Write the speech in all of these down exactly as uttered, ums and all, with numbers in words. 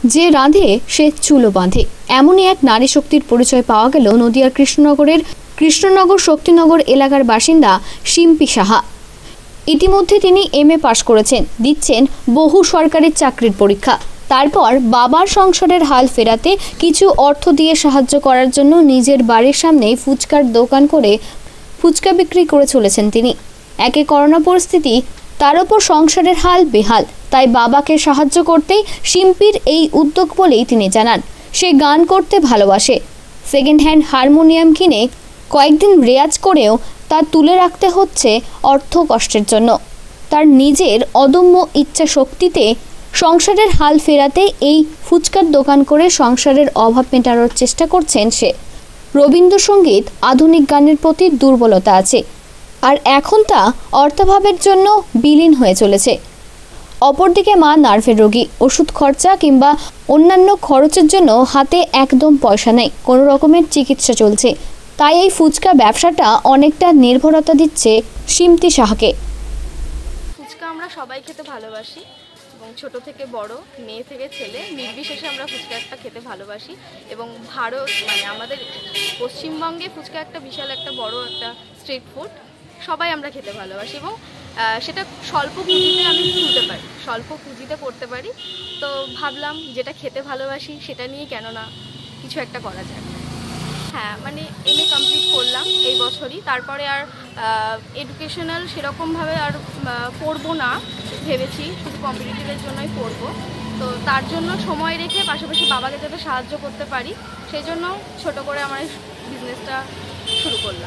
যে রাঁধে সে চুলো বাঁধে, এমনই এক নারী শক্তির পরিচয় পাওয়া গেল নদিয়ার কৃষ্ণনগরের কৃষ্ণনগর শক্তিনগর এলাকার বাসিন্দা শিম্পি সাহা। ইতিমধ্যে তিনি এম এ পাশ করেছেন, দিচ্ছেন বহু সরকারি চাকরির পরীক্ষা। তারপর বাবার সংসারের হাল ফেরাতে কিছু অর্থ দিয়ে সাহায্য করার জন্য নিজের বাড়ির সামনেই ফুচকার দোকান করে ফুচকা বিক্রি করে চলেছেন তিনি। একে করোনা পরিস্থিতি, তার উপর সংসারের হাল বেহাল, তাই বাবাকে সাহায্য করতেই শিম্পির এই উদ্যোগ বলেই তিনি জানান। সে গান করতে ভালোবাসে, সেকেন্ড হ্যান্ড হারমোনিয়াম কিনে কয়েকদিন রেয়াজ করেও তা তুলে রাখতে হচ্ছে অর্থ কষ্টের জন্য। তার নিজের অদম্য ইচ্ছা শক্তিতে সংসারের হাল ফেরাতে এই ফুচকার দোকান করে সংসারের অভাব মেটানোর চেষ্টা করছেন সে। রবীন্দ্রসঙ্গীত, আধুনিক গানের প্রতি দুর্বলতা আছে, আর এখন তা অর্থাভাবের জন্য বিলীন হয়ে চলেছে। অপরদিকে মা নার্ভের রোগী, ওষুধ খরচা কিংবা অন্যান্য খরচের জন্য হাতে একদম পয়সা নেই, কোনো রকমের চিকিৎসা চলছে। তাই এই ফুচকা ব্যবসাটা অনেকটা নির্ভরতা দিচ্ছে শিম্পি সাহাকে। ফুচকা আমরা সবাই খেতে ভালোবাসি এবং ছোট থেকে বড়, মেয়ে থেকে ছেলে নির্বিশেষে আমরা ফুচকা একটা খেতে ভালোবাসি। এবং ভারত মানে আমাদের পশ্চিমবঙ্গে ফুচকা একটা বিশাল একটা বড় একটা স্ট্রিট ফুড, সবাই আমরা খেতে ভালোবাসি এবং সেটা স্বল্প পুঁজিতে আমি তুলতে পারি, স্বল্প পুঁজিতে করতে পারি। তো ভাবলাম যেটা খেতে ভালোবাসি সেটা নিয়ে কেন না কিছু একটা করা যায়। হ্যাঁ, মানে এম এ কমপ্লিট করলাম এই বছরই, তারপরে আর এডুকেশনাল সেরকমভাবে আর পড়বো না ভেবেছি, শুধু কম্পিটিটিভের জন্যই পড়বো। তো তার জন্য সময় রেখে পাশাপাশি বাবাকে যাতে সাহায্য করতে পারি সেই জন্য ছোটো করে আমার এই বিজনেসটা শুরু করলাম।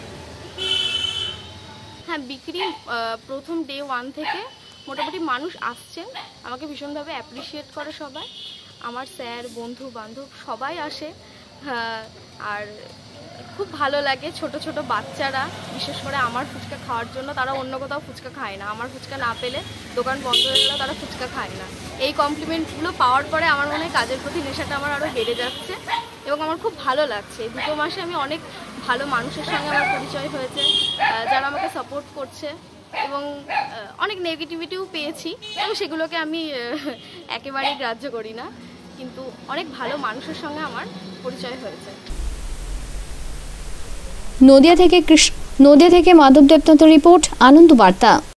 হ্যাঁ, বিক্রি প্রথম ডে ওয়ান থেকে মোটামুটি মানুষ আসছেন, আমাকে ভীষণভাবে অ্যাপ্রিসিয়েট করে সবাই, আমার স্যার, বন্ধু বান্ধব সবাই আসে। হ্যাঁ, আর খুব ভালো লাগে। ছোট ছোট বাচ্চারা বিশেষ করে আমার ফুচকা খাওয়ার জন্য, তারা অন্য কোথাও ফুচকা খায় না, আমার ফুচকা না পেলে দোকান বন্ধ হয়ে গেলেও তারা ফুচকা খায় না। এই কমপ্লিমেন্টগুলো পাওয়ার পরে আমার মনে হয় কাজের প্রতি নেশাটা আমার আরও বেড়ে যাচ্ছে এবং আমার খুব ভালো লাগছে। এই দুটো মাসে আমি অনেক ভালো মানুষের সঙ্গে আমার পরিচয় হয়েছে, যারা আমাকে সাপোর্ট করছে এবং অনেক নেগেটিভিটিও পেয়েছি এবং সেগুলোকে আমি একেবারেই গ্রাহ্য করি না, কিন্তু অনেক ভালো মানুষের সঙ্গে আমার পরিচয় হয়েছে। নদিয়া থেকে কৃষ্ণ নদিয়া থেকে মাধব দেবনাথ রিপোর্ট, আনন্দ বার্তা।